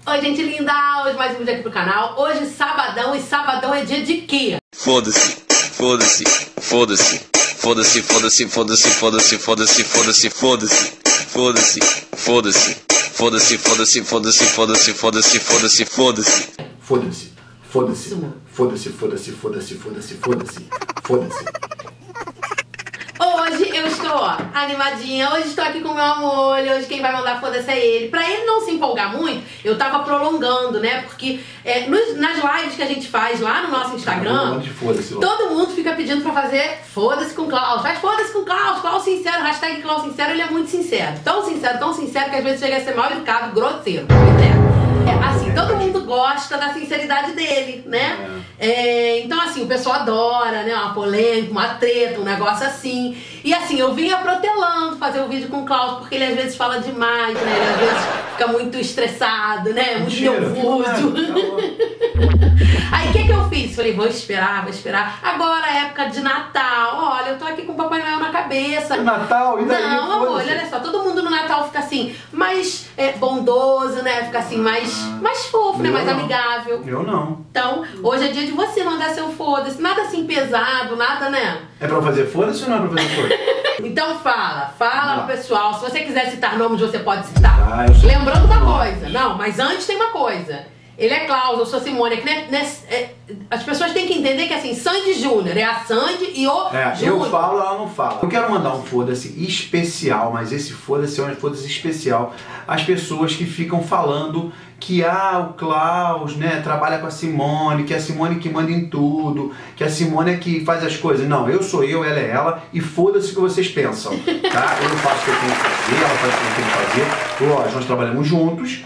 Oi, gente linda! Hoje mais um vídeo aqui pro canal. Hoje sabadão, e sabadão é dia de quê? Foda-se, foda-se, foda-se, foda-se, foda-se, foda-se, foda-se, foda-se, foda-se, foda-se, foda-se, foda-se, foda-se, foda-se, foda-se, foda-se, foda-se, foda-se, foda-se. Foda-se, foda-se, foda-se, foda-se, foda-se, foda-se, foda-se, foda-se. Hoje eu estou animadinha, hoje estou aqui com o meu amor, hoje quem vai mandar foda-se é ele. Pra ele não se empolgar muito, eu tava prolongando, né? Porque nas lives que a gente faz lá no nosso Instagram, todo mundo fica pedindo pra fazer foda-se com Klaus. Faz foda-se com Klaus, Klaus sincero, hashtag Klaus sincero, ele é muito sincero, tão sincero, que às vezes chega a ser mal educado, grosseiro, assim, todo mundo gosta da sinceridade dele, né? Então assim, o pessoal adora, né? Uma polêmica, uma treta, um negócio assim. E assim, eu vinha protelando fazer o vídeo com o Klaus, porque ele às vezes fala demais, né? Ele às vezes fica muito estressado, né? Muito nervoso. Aí o que eu fiz? Falei, vou esperar. Agora é época de Natal. Olha, eu tô aqui com o Papai Noel na cabeça. Natal? E daí? Não, amor, olha só, todo mundo no Natal fica assim, mais bondoso, né? Fica assim, mais fofo, né? Mais amigável. Eu não. Então, hoje é dia de você mandar seu foda-se. Nada assim pesado, nada, né? É pra fazer foda-se ou não é pra fazer foda-se? Então fala pro pessoal. Se você quiser citar nomes, você pode citar. Eu sou... Lembrando uma coisa. Não, mas antes tem uma coisa. Ele é Klaus, eu sou Simone. As pessoas têm que entender que assim, Sandy Júnior é a Sandy e o Júnior. Eu falo, ela não fala. Eu quero mandar um foda-se especial, mas esse foda-se é um foda-se especial às pessoas que ficam falando que o Klaus, né, trabalha com a Simone, que é a Simone que manda em tudo, que a Simone é que faz as coisas. Não, eu sou eu, ela é ela, e foda-se o que vocês pensam, tá? Eu faço o que eu tenho que fazer, ela faz o que eu tenho que fazer. Lógico, nós trabalhamos juntos.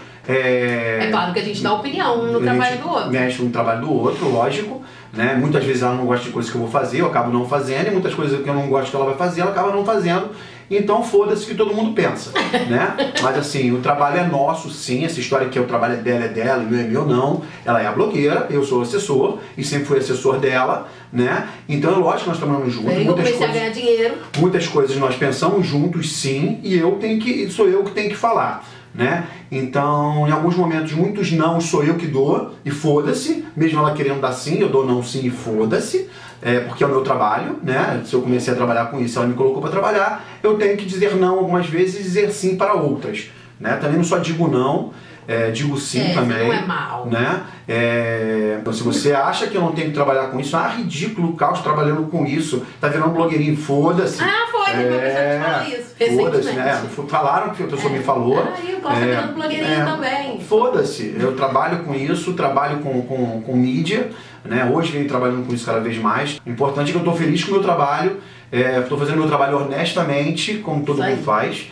É claro que a gente dá opinião no trabalho do outro. Mexe no trabalho do outro, lógico, né? Muitas vezes ela não gosta de coisas que eu vou fazer, eu acabo não fazendo, e muitas coisas que eu não gosto que ela vai fazer, ela acaba não fazendo. Então foda-se que todo mundo pensa, né? Mas assim, o trabalho é nosso, sim. Essa história que o trabalho é dela, e meu é meu, não. Ela é a blogueira, eu sou o assessor, e sempre fui assessor dela, né? Então é lógico que nós trabalhamos juntos. Eu comecei a ganhar dinheiro. Muitas coisas nós pensamos juntos, sim, e sou eu que tenho que falar, né? Então, em alguns momentos, muitos não sou eu que dou, e foda-se, mesmo ela querendo dar sim, eu dou não sim e foda-se, porque é o meu trabalho, né? Se eu comecei a trabalhar com isso, ela me colocou para trabalhar, eu tenho que dizer não algumas vezes e dizer sim para outras, né? Também não só digo não, digo sim também. Não é mal. Né? Então, se você acha que eu não tenho que trabalhar com isso, ridículo, o Klaus trabalhando com isso, tá virando blogueirinho, foda-se. Foi, meu pessoal falou isso recentemente. Né? Falaram que a pessoa me falou. E o Klaus tá virando blogueirinho também. Foda-se, eu trabalho com isso, trabalho com mídia, né? Hoje venho trabalhando com isso cada vez mais. O importante é que eu tô feliz com o meu trabalho, tô fazendo meu trabalho honestamente, como todo mundo faz,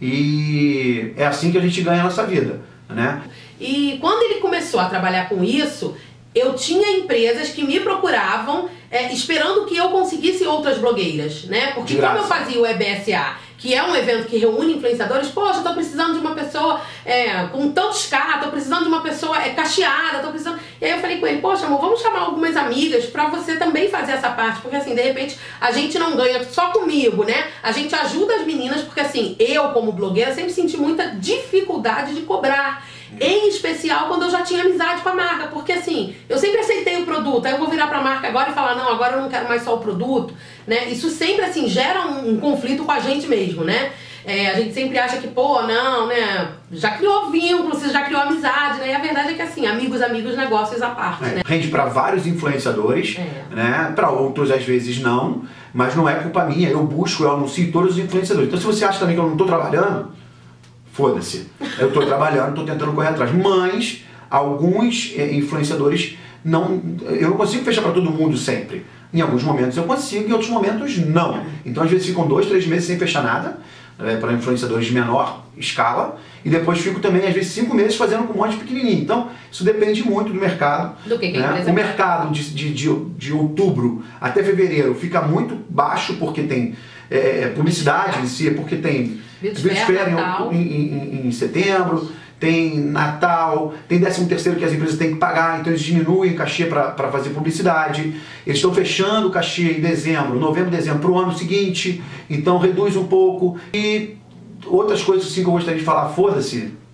e é assim que a gente ganha a nossa vida, né? E quando ele começou a trabalhar com isso, eu tinha empresas que me procuravam esperando que eu conseguisse outras blogueiras, né? Porque como eu fazia o EBSA, que é um evento que reúne influenciadores, poxa, eu tô precisando de uma pessoa com tantos K, tô precisando de uma pessoa cacheada, tô precisando... E aí eu falei com ele, poxa amor, vamos chamar algumas amigas pra você também fazer essa parte, porque assim, de repente, a gente não ganha só comigo, né? A gente ajuda as meninas, porque assim, eu como blogueira sempre senti muita dificuldade de cobrar. Em especial quando eu já tinha amizade com a marca, porque assim, eu sempre aceitei o produto, aí eu vou virar pra marca agora e falar, não, agora eu não quero mais só o produto, né? Isso sempre assim, gera um conflito com a gente mesmo, né? A gente sempre acha que, não, né? Já criou vínculo, você já criou amizade, né? E a verdade é que assim, amigos, negócios à parte, né? Rende pra vários influenciadores, né? Pra outros às vezes não, mas não é culpa minha, eu anuncio todos os influenciadores. Então se você acha também que eu não tô trabalhando, foda-se, eu tô trabalhando, tô tentando correr atrás, mas alguns influenciadores eu não consigo fechar para todo mundo sempre. Em alguns momentos eu consigo, em outros momentos não. Então às vezes ficam 2, 3 meses sem fechar nada, para influenciadores de menor escala, e depois fico também às vezes 5 meses fazendo com um monte pequenininho. Então isso depende muito do mercado. Do que né? O mercado de outubro até fevereiro fica muito baixo porque tem publicidade em si, porque tem Beautyfair em setembro, tem Natal, tem 13º que as empresas têm que pagar, então eles diminuem o cachê para fazer publicidade. Eles estão fechando o cachê em dezembro, novembro, dezembro, para o ano seguinte, então reduz um pouco. E outras coisas assim que eu gostaria de falar, foda-se,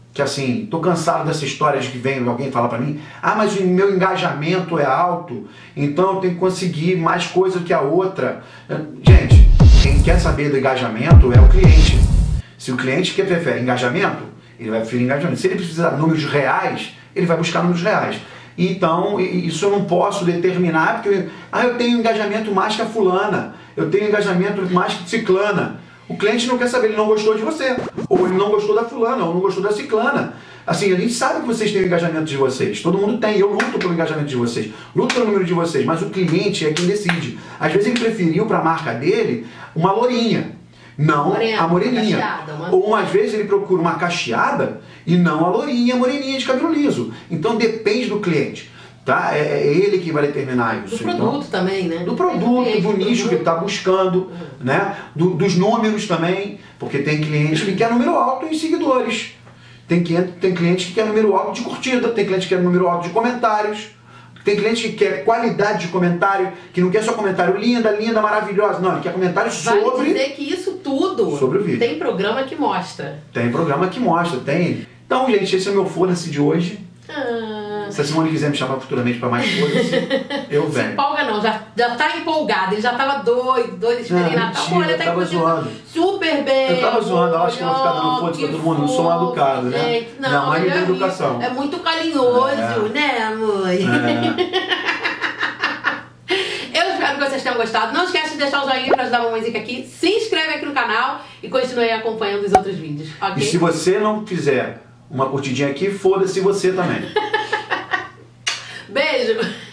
que assim, tô cansado dessa história de que vem alguém falar pra mim, ah, mas o meu engajamento é alto, então eu tenho que conseguir mais coisa que a outra. Gente, quem quer saber do engajamento é o cliente. Se o cliente que prefere engajamento, ele vai preferir engajamento. Se ele precisar de números reais, ele vai buscar números reais. Então, isso eu não posso determinar, porque eu tenho engajamento mais que a fulana, eu tenho engajamento mais que a ciclana. O cliente não quer saber, ele não gostou de você, ou ele não gostou da fulana, ou não gostou da ciclana. Assim, a gente sabe que vocês têm o engajamento de vocês, todo mundo tem, eu luto pelo engajamento de vocês, luto pelo número de vocês, mas o cliente é quem decide. Às vezes ele preferiu para a marca dele uma lourinha, não a moreninha. Cacheada, ou às vezes ele procura uma cacheada e não a lourinha, a moreninha de cabelo liso. Então depende do cliente. Tá? É ele que vai determinar isso. Do produto então, também, né? Do produto, do nicho que ele está buscando, né? Dos números também, porque tem cliente que quer número alto em seguidores, tem cliente que quer número alto de curtida, tem cliente que quer número alto de comentários, tem cliente que quer qualidade de comentário, que não quer só comentário linda, maravilhosa, não, ele quer comentário sobre... Vale dizer que isso tudo sobre o vídeo. Tem programa que mostra. Tem programa que mostra, tem. Então, gente, esse é o meu foda-se de hoje. Se a Simone quiser me chamar futuramente para mais coisas, eu venho. Se empolga não, já tá empolgado, ele já tava doido, esperei Natal. Pô, ele até zoando. Super bem. Eu tava zoando, eu acho que eu vou ficar dando foda pra todo mundo, eu sou mal educado, né? Não, minha mãe me deu educação. É muito carinhoso, né, amor? Eu espero que vocês tenham gostado. Não esquece de deixar o joinha pra ajudar a mamãezinha aqui. Se inscreve aqui no canal e continue acompanhando os outros vídeos, ok? E se você não fizer uma curtidinha aqui, foda-se você também. Beijo!